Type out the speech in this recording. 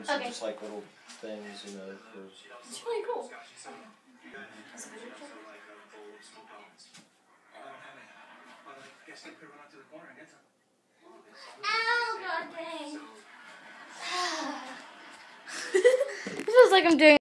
cards and just like little things, you know. It's really cool. Ow, God dang. It feels like I'm doing